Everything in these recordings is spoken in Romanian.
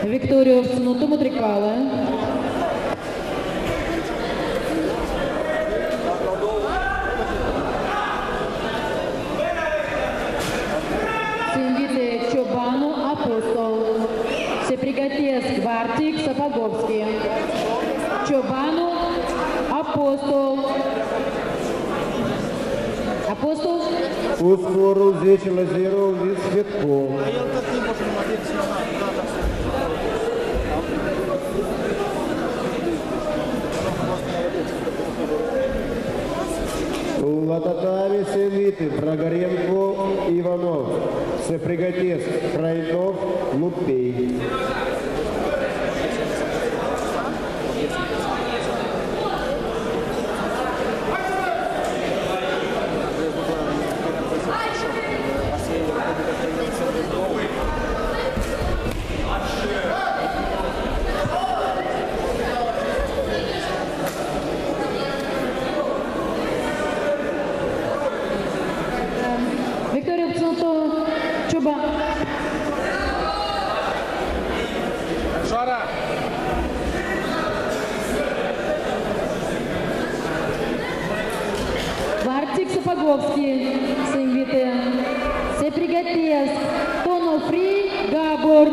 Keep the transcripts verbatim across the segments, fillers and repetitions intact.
Вікторію Всунутому Трикала. Се инвите Чобану Апостол. Се приготовят Гвартик Сапоговский. Чобану Апостол. Апостол. Ускору Зечи Лазеру Вис Светков. Лататами Севиты, Прогоренко, Иванов, Сеприготец, Крайнов, Лупей. Вікторія Всунутому Чоба. Жара! Гвартик Сапоговский. Се инвите. Се приготовят Тонофри Габор.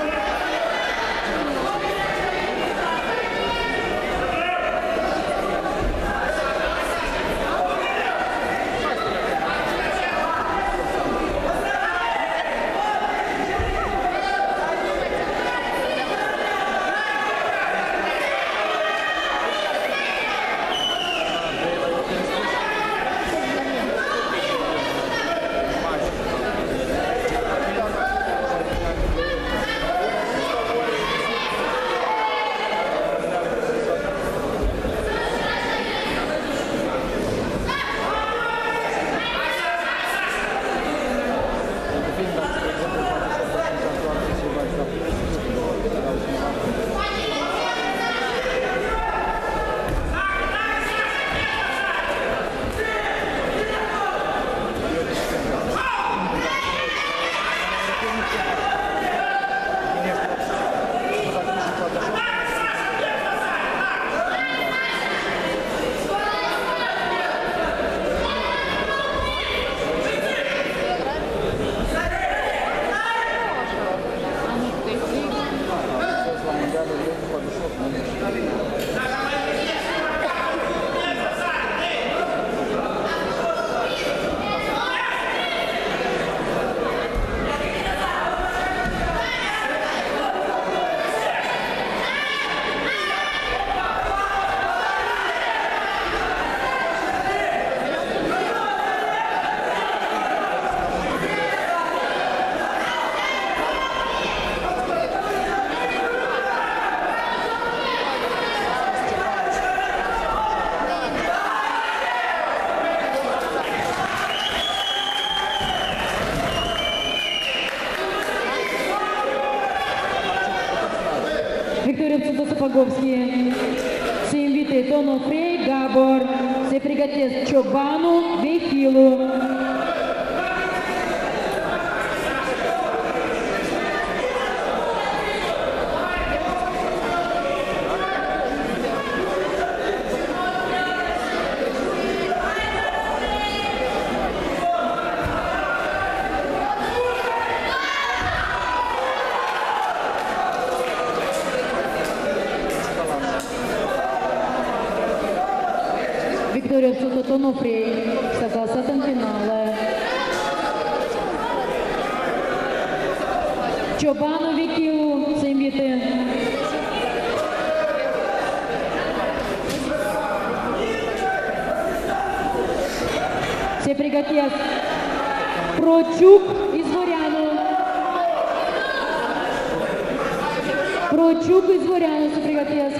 Вікторія Всунутому Сапоговский. Се инвите Тонофри Габор. Се приготовят Чобану Вейфилу. Вікторія Всунутому Тонофри. Согласен финале. Чобану Вейфилу. Се инвите. Се приготовят Прочук из Дворяну. Прочук из Дворяну се приготовят.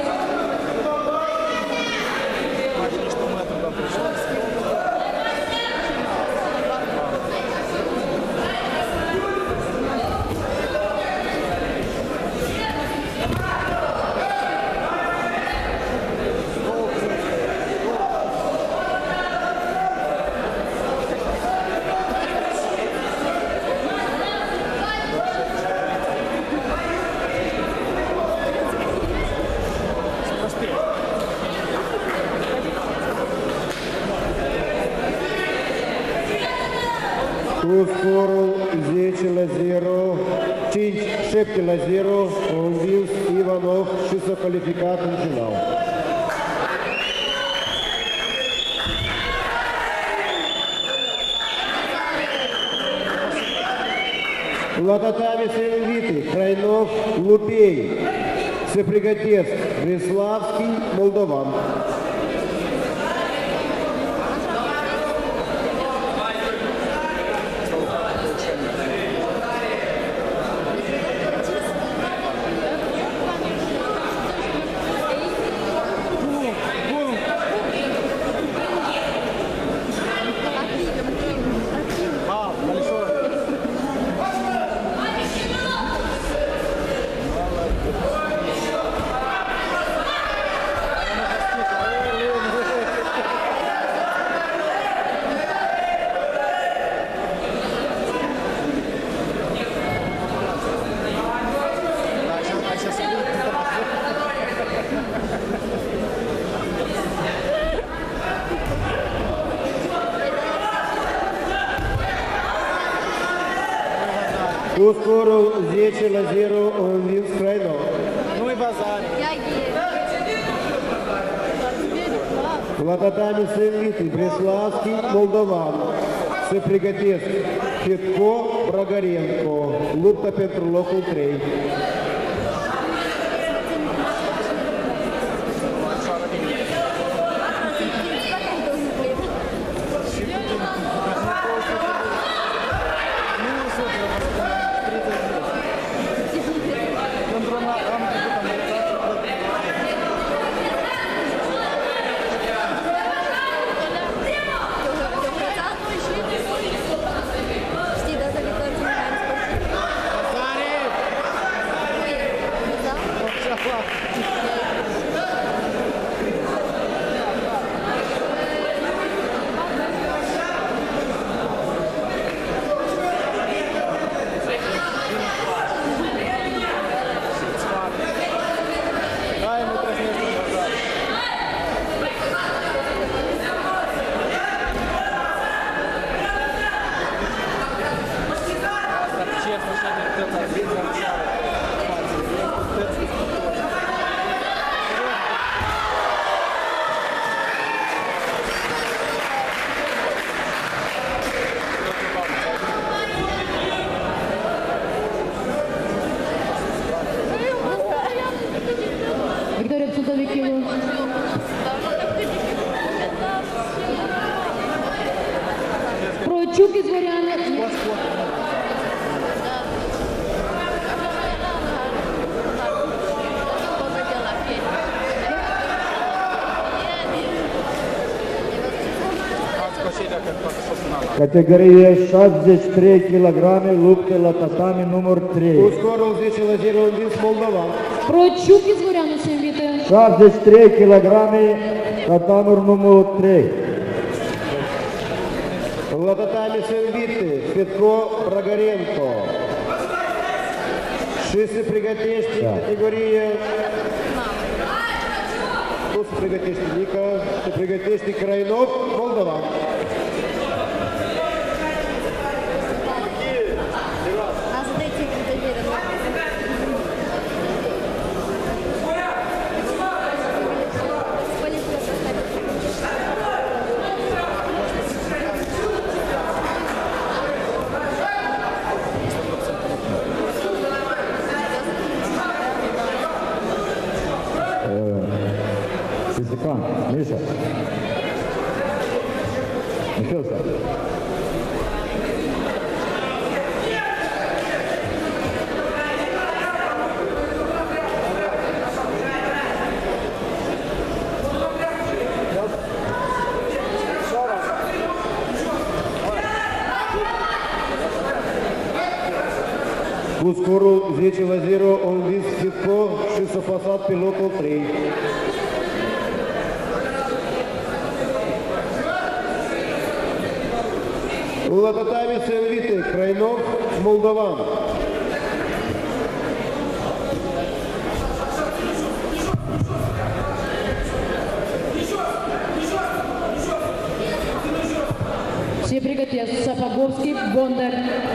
scorul zece la zero, cinci șapte la zero, a învins Ivanov și s-a calificat în final. La tatami se invite Крайнов, Лупей. Se pregătesc Breslavski, Moldovan. Cu scorul zece la zero a învins Крайнов. Nu-i bazar. La tatami se invite Breslavski, Moldovan. Se pregătesc Fetko, Bragarenko. Luptă pentru locul trei. Victoria Absurda Vikilo. Прочук из Горяна. Categoria șaptezeci și trei kilograme, luptă la tatami număr trei. Cu scorul zece la zero a învins Moldovan. Прочук из Горяна se invită. șaptezeci și trei kilograme, tatamul numărul trei. La tatami se invite Fetko, Bragarenko. Și se pregătește Da. categorie... Nu se pregătește Nica, se pregătește Крайнов, Moldovan. Надо дойти к доверию. Физикан, Миша. Михайлович. Cu scorul zece la zero a învins Fetko și s-a pasat pe locul trei. La tatami se invite Крайнов, Moldovan. Все приготовятся. Сапоговский, Бондар.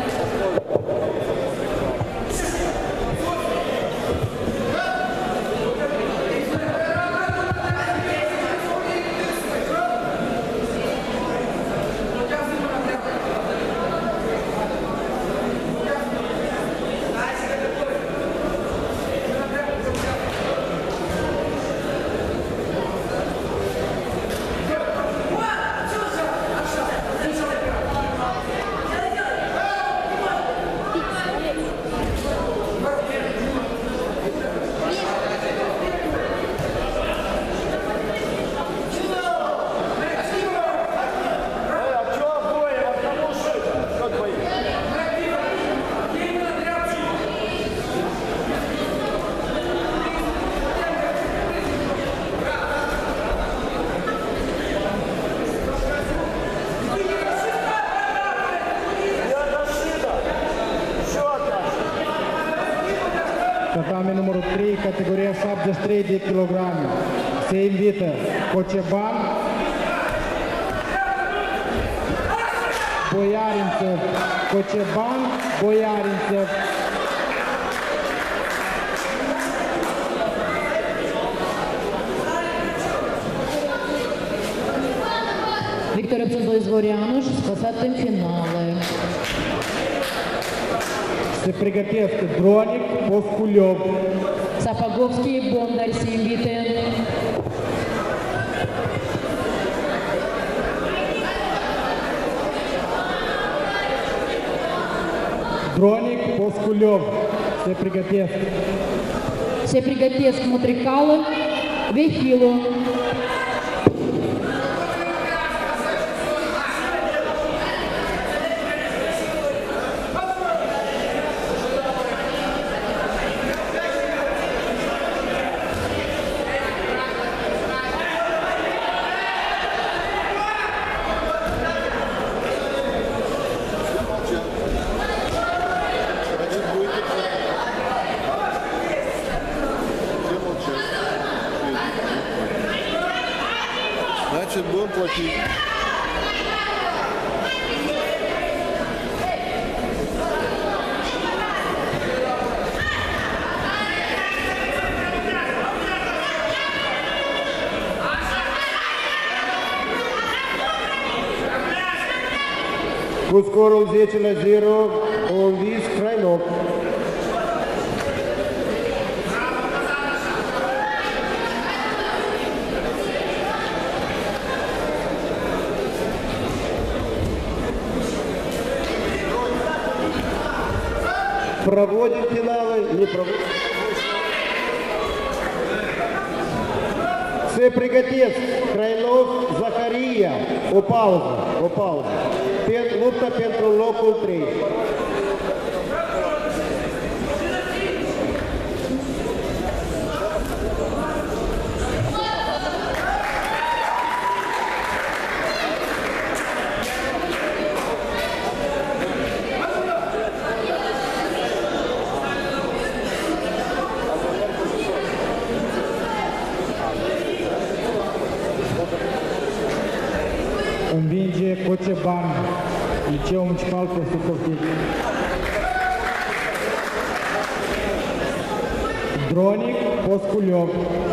Tatami numărul trei, categoria șaptezeci și trei de kilograme. Se invită Coceban, Boiarințev, Coceban, Boiarințev. Віктор Зворянуш спасати фінали. Se pregătesc Dronic, Posculiov. Сапоговський, Бондар се інвіти. Dronic, Posculiov. Se pregătesc. Се приготовesc Мотрикало, Вехило. Значит, будем платить. Cu scorul zece la zero, a învins Crainov. Проводим финалы, не проводим. Все приготовь. Крайнов, Захария. О пауза, о пауза. Пен, лупта pentru locul trei. Învinge Coceban, Liceu Municipal Prosucovtic. Dronic, Posculiov.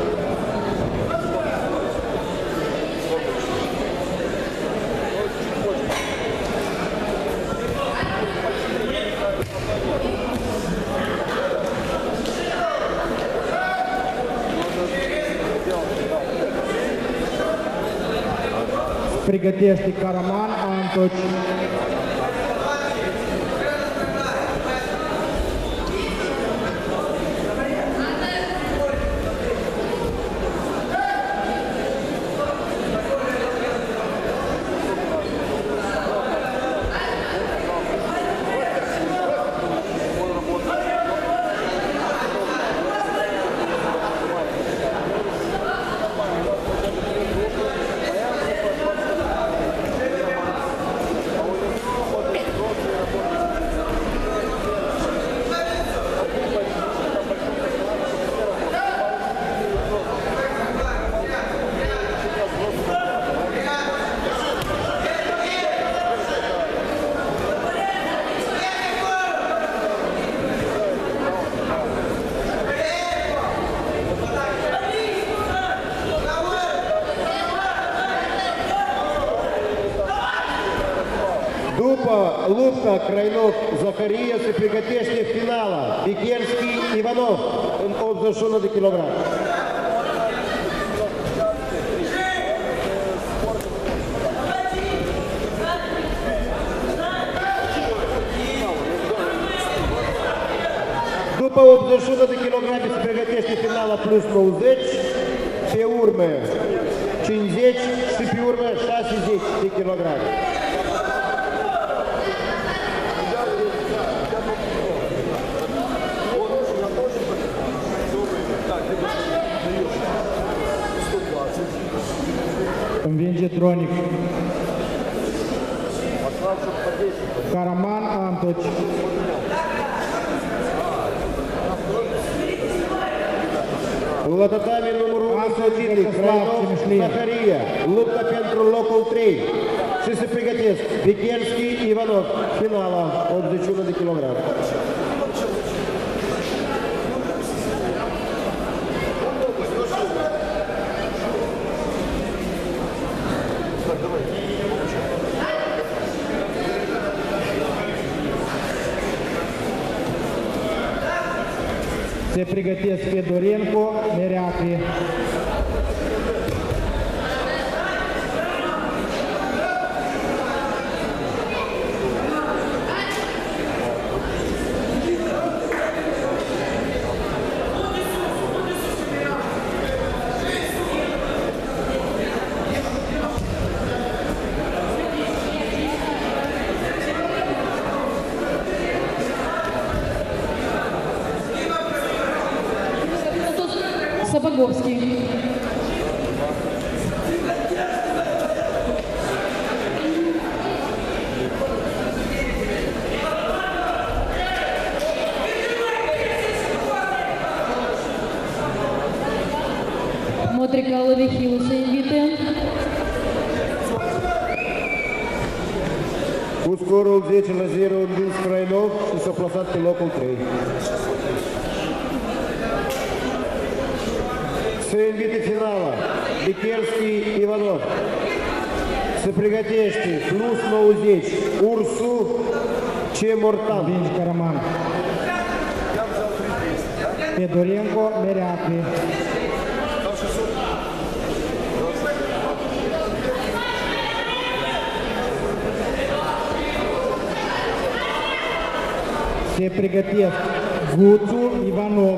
Pregătește Caraman, Antoci. Лупка, Крайнов, Захария, соприкосновение финала. Бекерский, Иванов, от зашона до килограмм. După optzeci și unu de kilograme se pregătește finala plus nouăzeci, pe urmă cincizeci și pe urmă șaizeci de kilograme. Învinge Dronic. Karaman Antoci. La tatami numărul unu Săciti, Crăinov, Zaharia, luptă pentru locul trei și se pregătesc Bekerski, Ivanov, finala optzeci și unu de kilograme. Se pregătesc Fedorenko, Mereacli. Сапоговский. Мотрикало Вихилу се инвите. Cu scorul zece la zero învins Crăinov și s-a plasat pe locul trei. Se invite finala Bekerski, Ivanov. Se pregătește plus nouăzeci Ursu, Cemortan. Învinge Karaman. Fedorenko, Mereacli. Se pregătesc Guțu, Ivanov.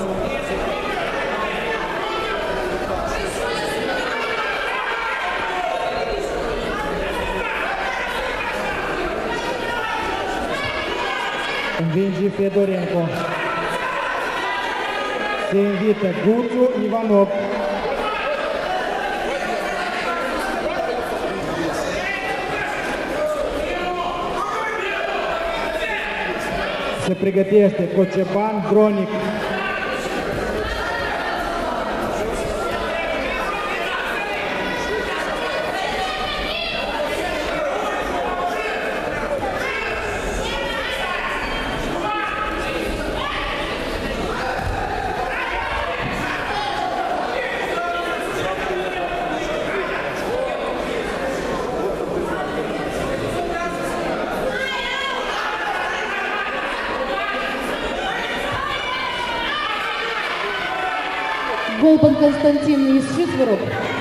Învinge Fedorenko. Se invită Guțu, Ivanov. Se pregătește Coceban, Dronic. Голбан Константин из Шитворов.